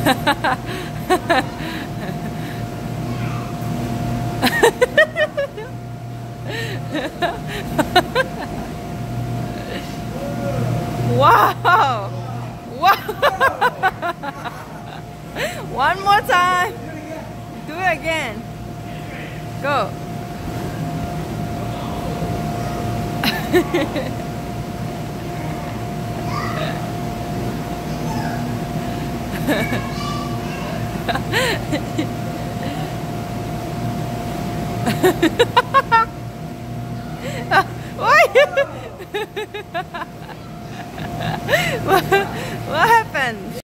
Wow! Wow! One more time. Do it again. Go. What happened?